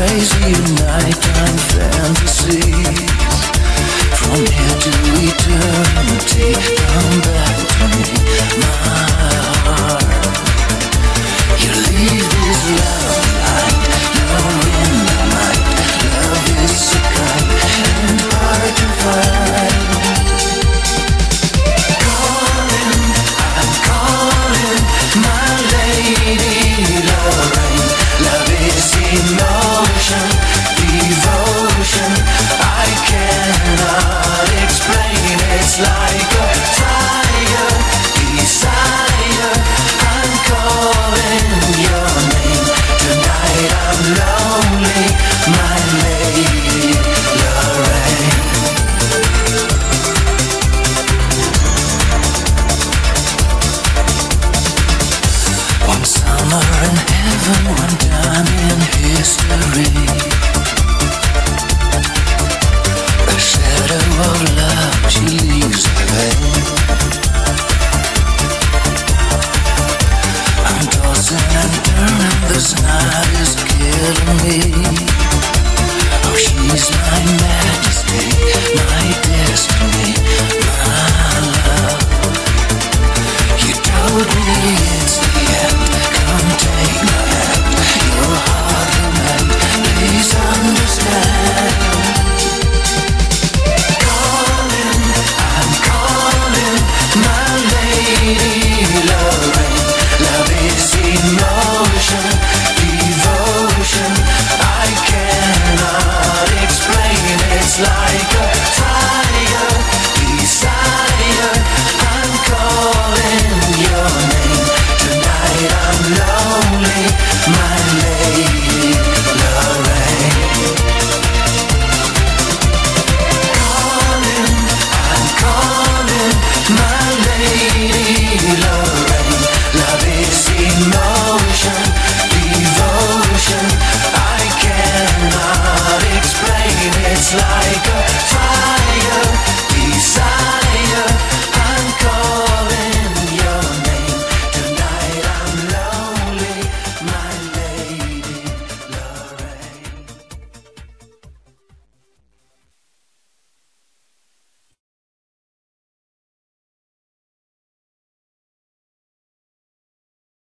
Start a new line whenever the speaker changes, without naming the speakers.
crazy nighttime fantasies. From here to eternity, come back to me, my heart. You leave this love light, you're in the night. Love is so kind and hard to find. I'm calling, my lady Lorraine. Love is emotion, devotion. I cannot explain. It's like a fire, desire. I'm calling your name. Tonight I'm lonely, my lady Lorraine. One summer in heaven, one time in history.